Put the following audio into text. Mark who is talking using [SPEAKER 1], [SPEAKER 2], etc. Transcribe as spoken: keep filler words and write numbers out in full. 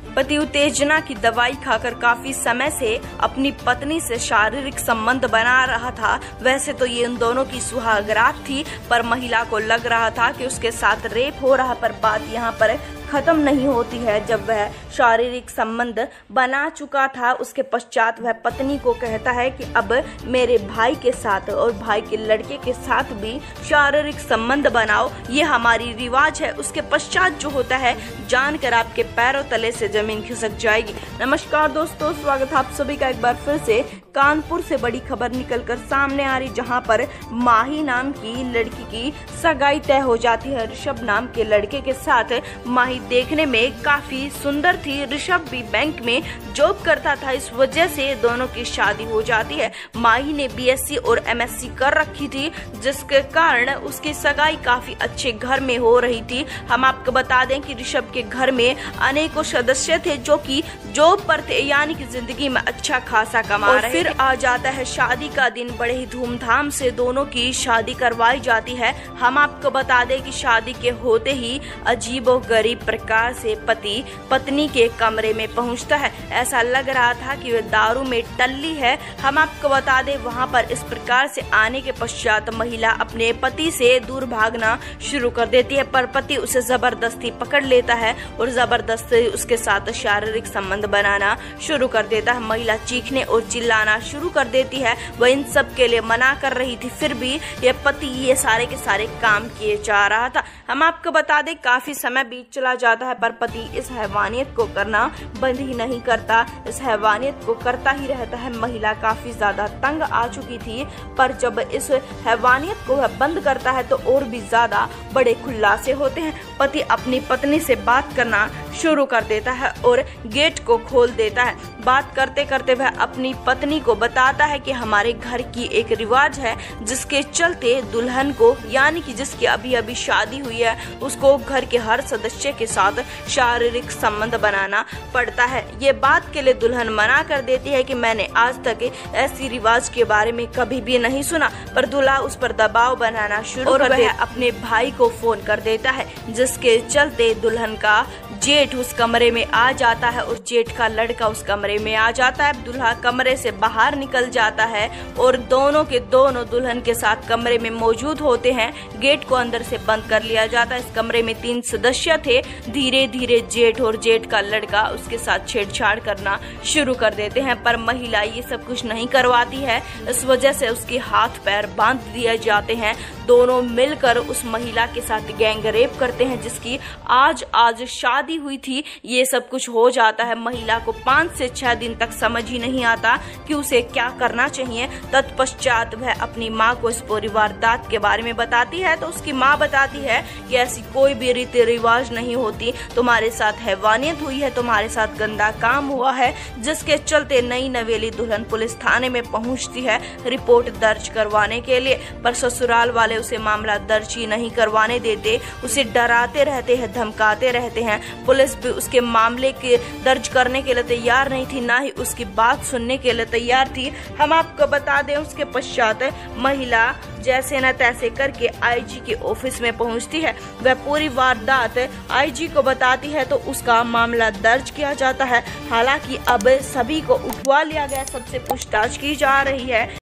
[SPEAKER 1] पति उत्तेजना की दवाई खाकर काफी समय से अपनी पत्नी से शारीरिक संबंध बना रहा था। वैसे तो ये उन दोनों की सुहागरात थी, पर महिला को लग रहा था कि उसके साथ रेप हो रहा। पर बात यहाँ पर खत्म नहीं होती है। जब वह शारीरिक संबंध बना चुका था, उसके पश्चात वह पत्नी को कहता है कि अब मेरे भाई के साथ और भाई के लड़के के साथ भी शारीरिक संबंध बनाओ, ये हमारी रिवाज है। उसके पश्चात जो होता है जानकर आपके पैरों तले से जमीन खिसक जाएगी। नमस्कार दोस्तों, स्वागत है आप सभी का एक बार फिर से। कानपुर से बड़ी खबर निकलकर सामने आ रही, जहां पर माही नाम की लड़की की सगाई तय हो जाती है ऋषभ नाम के लड़के के साथ। माही देखने में काफी सुंदर थी, ऋषभ भी बैंक में जॉब करता था, इस वजह से दोनों की शादी हो जाती है। माही ने बीएससी और एमएससी कर रखी थी, जिसके कारण उसकी सगाई काफी अच्छे घर में हो रही थी। हम आपको बता दें कि ऋषभ के घर में अनेकों सदस्य थे जो कि जॉब पर थे, यानी कि जिंदगी में अच्छा खासा कमा रहे। फिर आ जाता है शादी का दिन, बड़े ही धूमधाम से दोनों की शादी करवाई जाती है। हम आपको बता दें कि शादी के होते ही अजीबोगरीब प्रकार से पति पत्नी के कमरे में पहुंचता है। ऐसा लग रहा था कि वह दारू में टल्ली है। हम आपको बता दें वहां पर इस प्रकार से आने के पश्चात महिला अपने पति से दूर भागना शुरू कर देती है, पर पति उसे जबरदस्ती पकड़ लेता है और जबरदस्ती उसके साथ शारीरिक संबंध बनाना शुरू कर देता है। महिला चीखने और चिल्लाना शुरू कर देती है। वह इन सब के लिए मना कर रही थी, फिर भी ये पति ये सारे के सारे काम किए जा रहा था। हम आपको बता दें काफी समय बीत चला जाता है, पर पति इस हैवानियत को करना बंद ही नहीं करता, इस हैवानियत को करता ही रहता है। महिला काफी ज्यादा तंग आ चुकी थी, पर जब इस हैवानियत को वह बंद करता है तो और भी ज्यादा बड़े खुलासे होते हैं। पति अपनी पत्नी से बात करना शुरू कर देता है और गेट को खोल देता है। बात करते करते वह अपनी पत्नी को बताता है कि हमारे घर की एक रिवाज है, जिसके चलते दुल्हन को, यानी कि जिसकी अभी अभी शादी हुई है, उसको घर के हर सदस्य के साथ शारीरिक संबंध बनाना पड़ता है। ये बात के लिए दुल्हन मना कर देती है कि मैंने आज तक ऐसी रिवाज के बारे में कभी भी नहीं सुना, पर दूल्हा उस पर दबाव बनाना शुरू कर देता है। अपने भाई को फोन कर देता है, जिसके चलते दुल्हन का जेठ उस कमरे में आ जाता है और जेठ का लड़का उस कमरे में आ जाता है। दूल्हा कमरे से बाहर निकल जाता है और दोनों के दोनों दुल्हन के साथ कमरे में मौजूद होते हैं। गेट को अंदर से बंद कर लिया जाता है। इस कमरे में तीन सदस्य थे। धीरे धीरे जेठ और जेठ का लड़का उसके साथ छेड़छाड़ करना शुरू कर देते हैं, पर महिला ये सब कुछ नहीं करवाती है। इस वजह से उसके हाथ पैर बांध दिए जाते हैं। दोनों मिलकर उस महिला के साथ गैंग रेप करते हैं, जिसकी आज आज शादी हुई थी। ये सब कुछ हो जाता है। महिला को पाँच से छह दिन तक समझ ही नहीं आता कि उसे क्या करना चाहिए। तत्पश्चात वह अपनी माँ को इस पूरी वारदात के बारे में बताती है, तो उसकी माँ बताती है कि ऐसी कोई भी रीति रिवाज नहीं होती, तुम्हारे साथ हैवानियत हुई है, तुम्हारे साथ गंदा काम हुआ है, जिसके चलते नई नवेली दुल्हन पुलिस थाने में पहुंचती है रिपोर्ट दर्ज करवाने के लिए, पर ससुराल वाले उसे मामला दर्ज ही नहीं करवाने देते। उसे डराते रहते हैं, धमकाते रहते हैं। पुलिस भी उसके मामले के दर्ज करने के लिए तैयार नहीं थी, ना ही उसकी बात सुनने के लिए तैयार थी। हम आपको बता दें उसके पश्चात महिला जैसे न तैसे करके आईजी के ऑफिस में पहुंचती है। वह पूरी वारदात आईजी को बताती है, तो उसका मामला दर्ज किया जाता है। हालांकि अब सभी को उठवा लिया गया, सबसे पूछताछ की जा रही है।